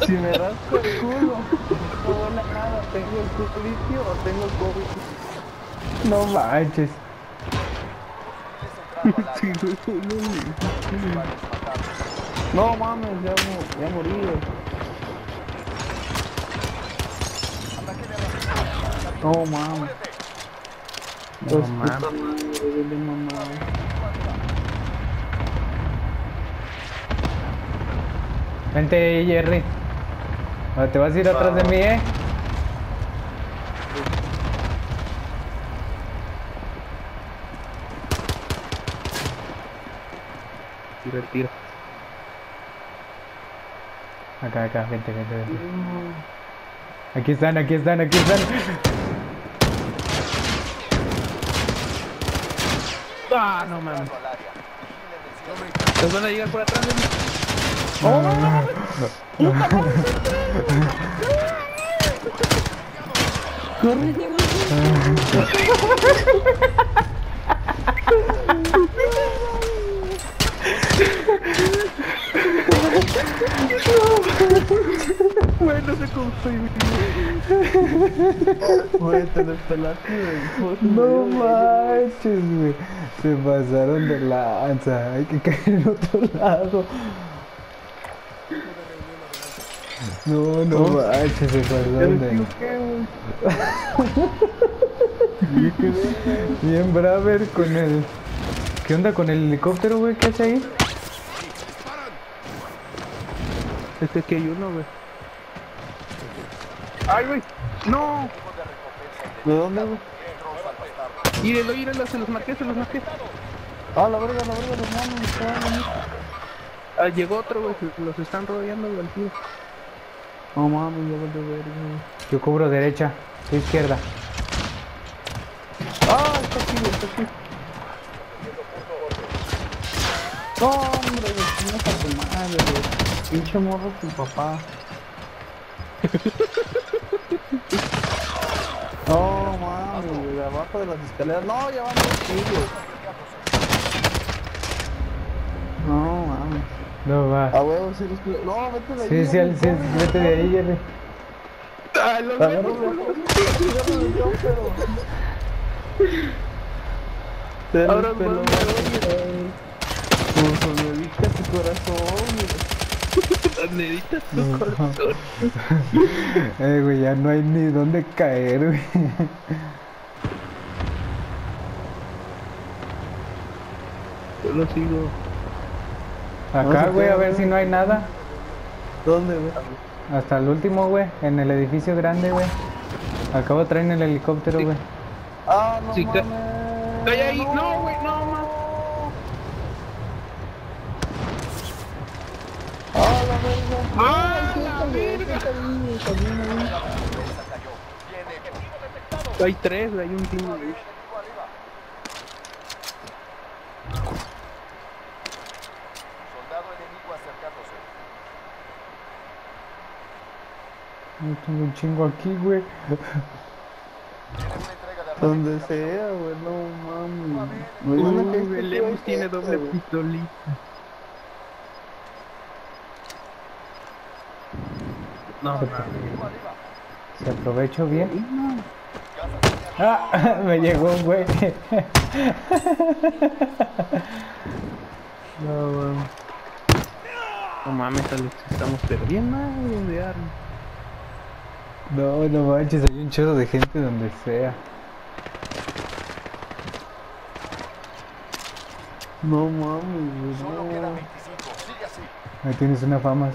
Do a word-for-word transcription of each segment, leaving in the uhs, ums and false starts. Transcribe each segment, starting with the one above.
Si me rasco el culo, no duele nada, ¿tengo el culo limpio o tengo el COVID? No manches. Sí, güey, no, no mames, ya, mu- ya morí, güey. No mames. No Pues puta mames. madre, de mamá. Vente, Jerry. Ah, ¿te vas a ir atrás de mí, eh? Tira, tira. Acá, acá, vente, vente, vente. Aquí están, aquí están, aquí están. Ah, no mames. ¿Nos van a llegar por atrás de mí? No, no, no, no. ¡Corre, corre! Bueno, se construyó. Güey, te despelaste del No manches, güey. Se pasaron de lanza. Hay que caer en otro lado. No, no manches, se pasaron de Bien braver con el... ¿Qué onda con el helicóptero, güey? ¿Qué hace ahí? Es que aquí hay uno, güey. ¡Ay, güey! ¡No! ¿De dónde, güey? Írelo, írelo, se los marqué, se los marqué. Ah, la verga, la verga, los manos, estaban. Ah, llegó otro, güey, los están rodeando, güey, al tío. No mames, ya valió verga, güey. Yo cubro derecha, tú izquierda. Ah, está aquí, güey, está aquí. No, hombre, güey, chingas a tu madre, güey. Pinche morro tu papá. No, mames, güey, de abajo de las escaleras. No, ya van dos kilos. No, mames. No va. A huevo, sí los cuido. No, vete de ahí. Sí, sí, güey, sí, corre, vete de ahí, Jerry. Ah, los vemos, pero. Ahora pelo, como sonedita tu corazón, sonedita tu corazón. Eh, güey, ya no hay ni dónde caer, güey. Yo lo sigo. Acá, güey, a ver si no hay nada. ¿Dónde, güey? Hasta el último, güey, en el edificio grande, güey. Acabo traen el helicóptero, güey. Ah, no Sí, mames. ¡Cae ahí! ¡No, güey! ¡No, mames! ¡Ah, la verga! ¡Ah, No, la verga! ahí, también ahí. Hay tres, hay un team ahí. Yo tengo un chingo aquí, güey. Donde sea, güey, no mames. Me van a caer Uh, el este Lemus güey tiene cerca, doble güey. pistolita. No, mames. Si aprovecho bien. Ah, me llegó un güey. No, mames. No mames, Alex, estamos perdiendo de armas. No, no manches, hay un chorro de gente donde sea. No mames, güey, no. Ahí tienes una fama.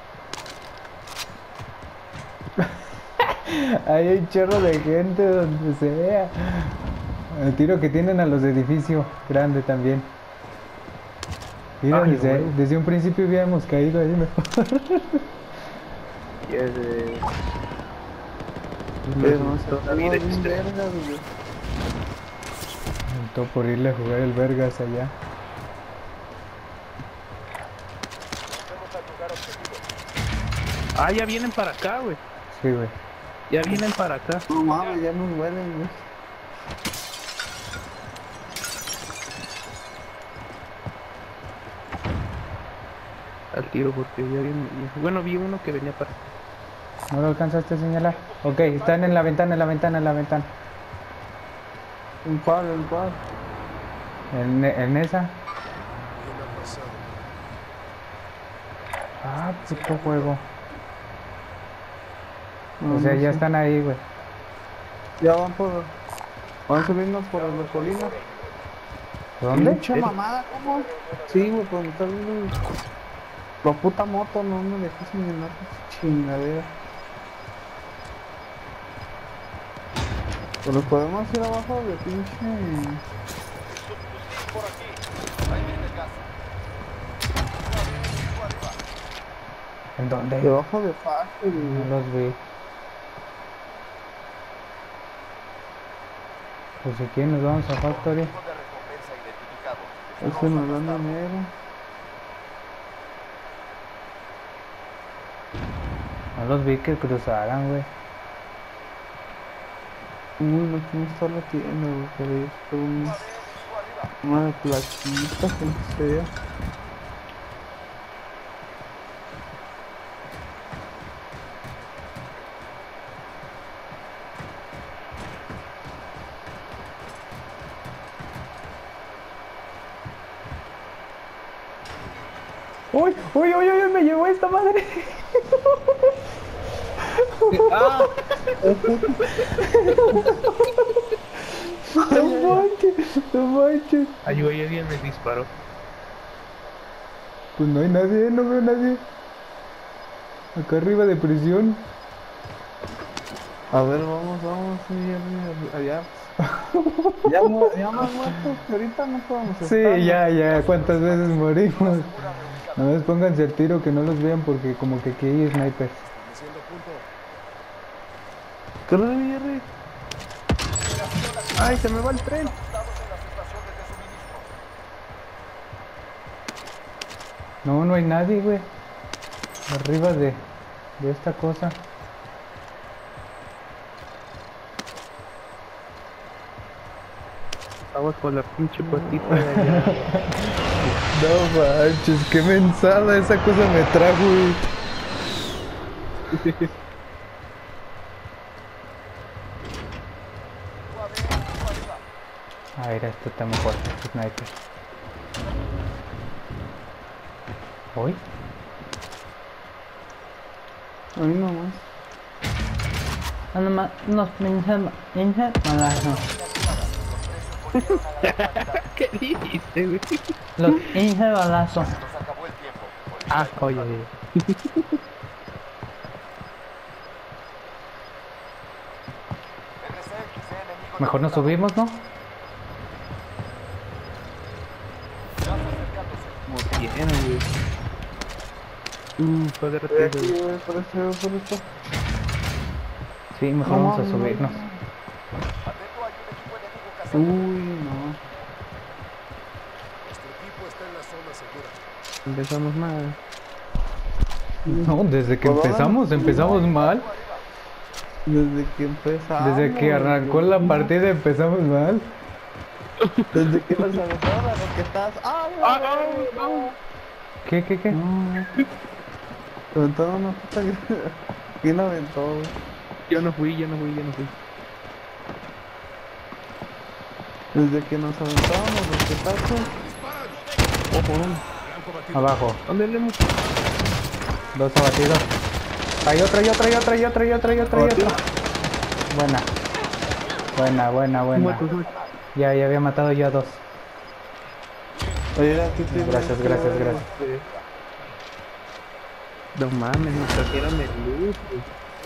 Hay un chorro de gente donde sea. El tiro que tienen a los de edificio grande también. Mira, Ay, desde, güey. desde un principio habíamos caído ahí mejor. Y es de... No, Pero no, no se toda la vida bien existe. verga, güey. Me optó por irle a jugar el vergas allá. Ah, ya vienen para acá, güey. Sí, güey. Ya vienen para acá. No mames, ya nos huelen, güey. al tiro porque ya viene. Bueno, vi uno que venía para. ¿No lo alcanzaste a señalar? Ok, están en la ventana, en la ventana, en la ventana. ¿En cuál? ¿En cuál? En, en esa. Ah, puto juego. No, O sea, no ya sé. están ahí, güey. Ya van por... Van subiendo por la colina. ¿Dónde? Pinche mamada, ¿cómo? Sí, güey, cuando está viendo la puta moto, no me dejes sin llenar chingadera. Pero podemos ir abajo de pinche... Subfusil por aquí. Ahí viene el gas. Arriba. ¿En dónde? Debajo de Factory, No güey. los vi. Pues si quieren nos vamos a Factory. Objetivo de recompensa identificado. Ese nos dan dinero. No los vi que cruzaran, güey. Uy, no quiero estar la tienda, güey, pero es por un... Una de plaquitas, que sea. ¡Uy! ¡Uy, uy, uy! ¡Me llevó esta madre! ¡Ah! ¡No manches! ¡No manches! Ahí güey, alguien me disparó. Pues no hay nadie, no veo a nadie. Acá arriba de prisión. A ver, vamos, vamos, sí, ya, allá. Ya, mu- ya más muertos que ahorita no podemos estar. Sí, ya, ya. ¿Cuántas veces morimos? No más pónganse al tiro que no los vean porque como que aquí hay snipers. Corre, Jerry. ¡Ay, se me va el tren! No, no hay nadie, güey. Arriba de, de esta cosa. Aguas con la pinche patita de allá. No manches, qué mensada esa cosa me trajo, güey. A ver, esto está mejor, este sniper. ¿Hoy? A mí nomás. Nada más, nos pinche, pinche malazo. ¿Qué dijiste, güey? Los pinche balazo. Nos acabó el tiempo. Ah, oye, oye. Mejor nos subimos, ¿no? Como tienen, güey. Uh, fue de Estoy repente, aquí, güey. güey, por esto, por esto. Sí, mejor No, vamos a no, subirnos. Atento, hay un equipo enemigo cazando. Uy, no. Nuestro equipo está en la zona segura. Empezamos mal. No, desde que Pues empezamos, empezamos mal. Desde que empezamos. Desde que arrancó la partida empezamos mal. Desde que nos aventaron las roquetas. ¡Ah, güey! ¡Ah, ah, ah! ¿Qué, qué, qué? No. Aventaron una puta que... ¿Quién aventó, güey? Yo no fui, yo no fui, yo no fui. Desde que nos aventaron los roquetazos. Ojo, uno. Abajo. ¿Dónde le hemos? Dos abatidos. Hay otra, y otra, y otra, y otra, y otra, y otra, y otra. Buena. Buena, buena, buena. Muertos, muertos. Ya, ya había matado yo a dos. Oye, aquí tiene Gracias, este, gracias, gracias. este, No mames, nos trajeron el luz, güey.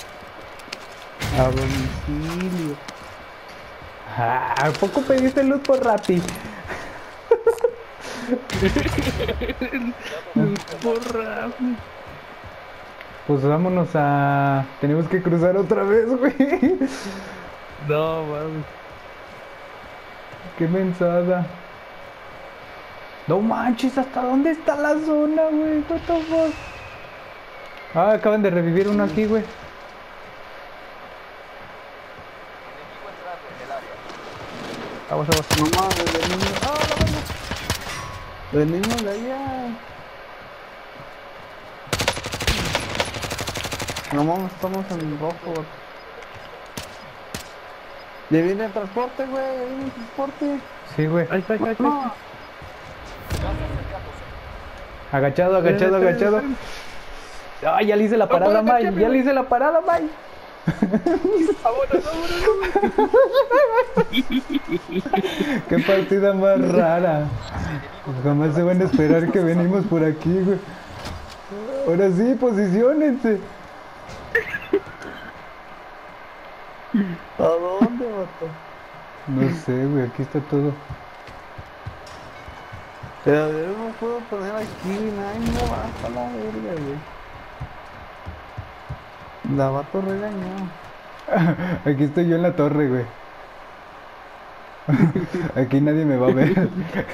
A domicilio. Ah, ¿a poco pediste luz por Rappi? Porra, güey. Pues vámonos a... Tenemos que cruzar otra vez, güey. No, mames. Qué mensada. No manches, ¿hasta dónde está la zona, güey? What the fuck? Ah, acaban de revivir uno aquí, güey. Enemigo entrando en el área. Aguas, aguas. No mames, venimos. ¡Ah, la verga! Venimos de allá. No mames, estamos en rojo, güey. Ya viene el transporte, güey, ya viene el transporte. Sí, güey. Ahí está, ahí está, ahí está. No. Agachado, agachado, Espérame, agachado. espérame. Ay, ya le hice la parada, puedo May. agacharme, Ya le güey. hice la parada, May. Vámonos, vámonos, Qué partida más rara. Jamás se van a esperar que venimos por aquí, güey. Ahora sí, posiciónense. ¿A dónde, vato? No sé, güey, aquí está todo. Pero yo no puedo poner aquí, nadie me va a la verga, güey. La vato regañó. Aquí estoy yo en la torre, güey. Aquí nadie me va a ver.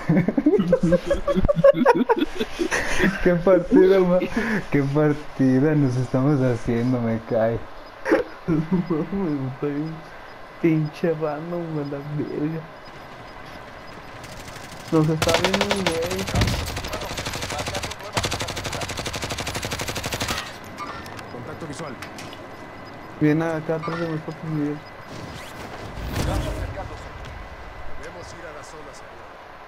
Qué partida, ma. Qué partida nos estamos haciendo, me cae. Me estoy un pinche random, me la verga. Nos está viendo un güey. Contacto visual. Viene acá atrás de nosotros, Miguel. Debemos ir a la zona segura.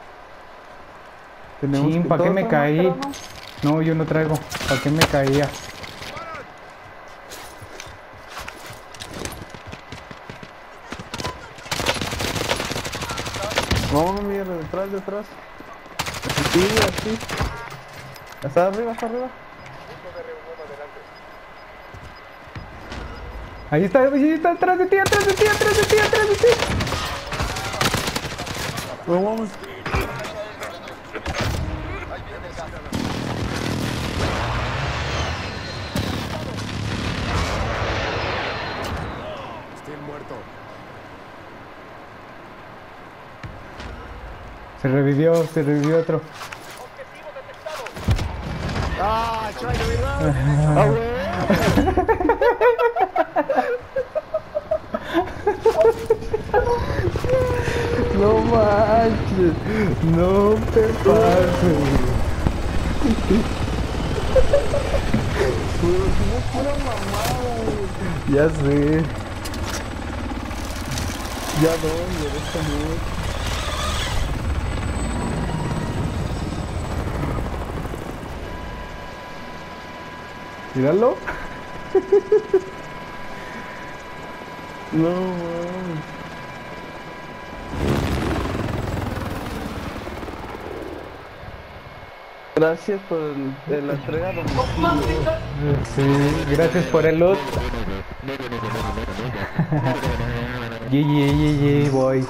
Tenemos Chin, que- ¿para qué ¿todos me traen caí? máscara, No, yo no traigo. ¿Para qué me caía? no? Vámonos, Miguel, detrás, detrás. Sí, así. Está arriba, está arriba. Ahí está, ahí está, atrás de ti, atrás de ti, atrás de ti, atrás de ti. No, vamos. Estoy muerto. Se revivió, se revivió otro. ¡Ah, chayo, verdad! ¡Ah, güey! No manches, no te pases. Pero si no es pura mamada, güey. Ya sé. Ya no, ya deja no. Míralo. No, mames. Gracias por el, de la entrega de domicilio. Sí, gracias por el loot. G G, G G, boys.